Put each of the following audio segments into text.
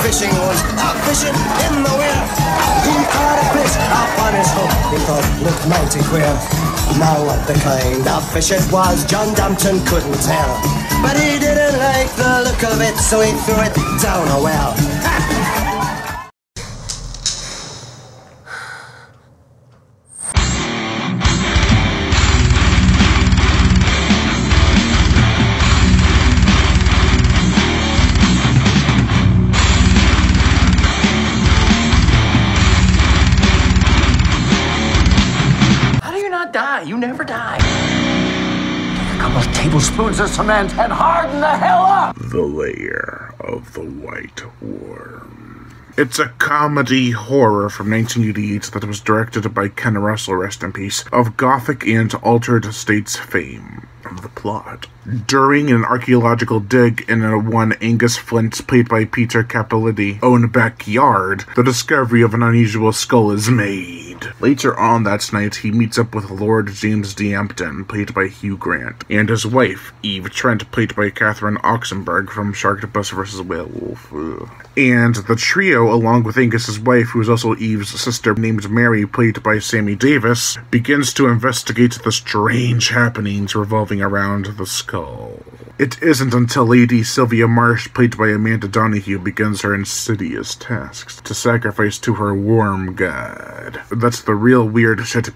fishing was out fishing in the weir. He caught a fish up on his hook, he thought looked mighty queer. Now what the kind of fish it was, John Dumpton couldn't tell. But he didn't like the look of it, so he threw it down a well. Die. You never die. Take a couple of tablespoons of cement and harden the hell up! The Lair of the White Worm. It's a comedy horror from 1988 that was directed by Ken Russell, rest in peace, of Gothic and Altered States fame. The plot. During an archaeological dig in one Angus Flint's, played by Peter Capaldi, own backyard, the discovery of an unusual skull is made. Later on that night, he meets up with Lord James D'Ampton, played by Hugh Grant, and his wife, Eve Trent, played by Catherine Oxenberg from Sharktopus vs. Werewolf. And the trio, along with Angus's wife, who is also Eve's sister, named Mary, played by Sammy Davis, begins to investigate the strange happenings revolving around the skull. It isn't until Lady Sylvia Marsh, played by Amanda Donoghue, begins her insidious tasks to sacrifice to her worm god that the real weird shit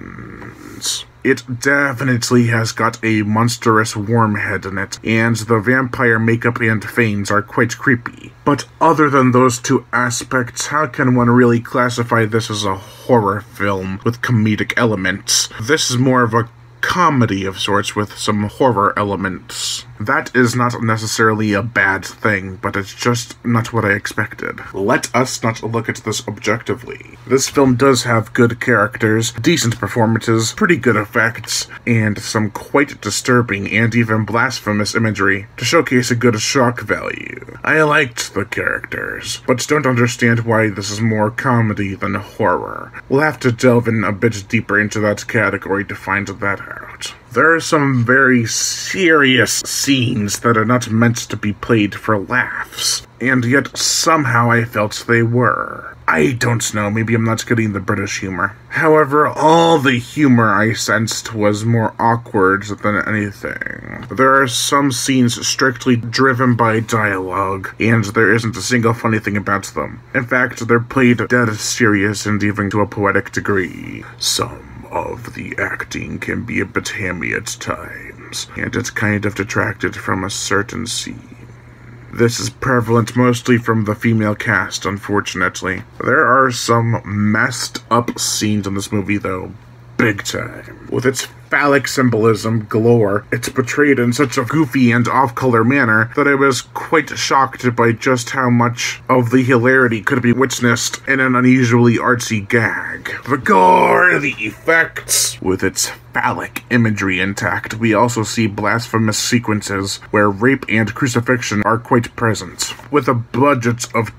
begins. It definitely has got a monstrous worm head in it, and the vampire makeup and fangs are quite creepy. But other than those two aspects, how can one really classify this as a horror film with comedic elements? This is more of a comedy of sorts with some horror elements. That is not necessarily a bad thing, but it's just not what I expected. Let us not look at this objectively. This film does have good characters, decent performances, pretty good effects, and some quite disturbing and even blasphemous imagery to showcase a good shock value. I liked the characters, but don't understand why this is more comedy than horror. We'll have to delve in a bit deeper into that category to find that out. There are some very serious scenes that are not meant to be played for laughs, and yet somehow I felt they were. I don't know, maybe I'm not getting the British humor. However, all the humor I sensed was more awkward than anything. There are some scenes strictly driven by dialogue, and there isn't a single funny thing about them. In fact, they're played dead serious and even to a poetic degree. Some of the acting can be a bit hammy at times, and it kind of detracted from a certain scene. This is prevalent mostly from the female cast, unfortunately. There are some messed up scenes in this movie, though, big time. With its phallic symbolism galore, it's portrayed in such a goofy and off-color manner that I was quite shocked by just how much of the hilarity could be witnessed in an unusually artsy gag. The gore, the effects, with its phallic imagery intact, we also see blasphemous sequences where rape and crucifixion are quite present. With a budget of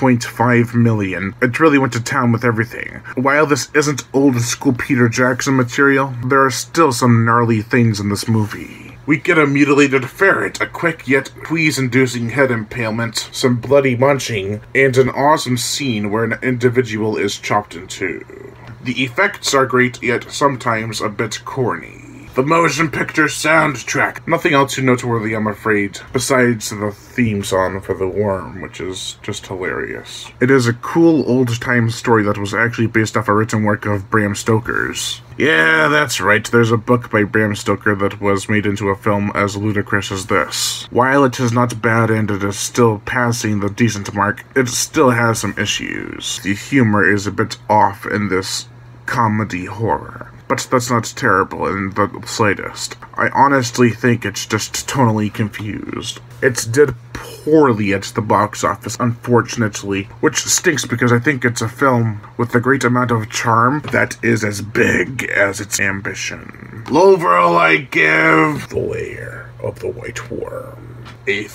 $2.5 million, it really went to town with everything. While this isn't old-school Peter Jackson material, there are still some gnarly things in this movie. We get a mutilated ferret, a quick yet quease-inducing head impalement, some bloody munching, and an awesome scene where an individual is chopped in two. The effects are great, yet sometimes a bit corny. The motion picture soundtrack. Nothing else too noteworthy, I'm afraid, besides the theme song for The Worm, which is just hilarious. It is a cool old-time story that was actually based off a written work of Bram Stoker's. Yeah, that's right, there's a book by Bram Stoker that was made into a film as ludicrous as this. While it is not bad and it is still passing the decent mark, it still has some issues. The humor is a bit off in this comedy horror. But that's not terrible in the slightest. I honestly think it's just tonally confused. It did poorly at the box office, unfortunately, which stinks because I think it's a film with a great amount of charm that is as big as its ambition. Overall, I give The Lair of the White Worm a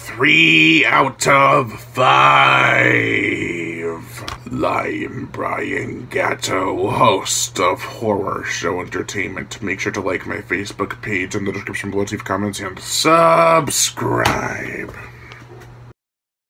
3 out of 5. I'm Brian Gatto, host of Horror Show Entertainment. Make sure to like my Facebook page in the description below, leave comments, and subscribe.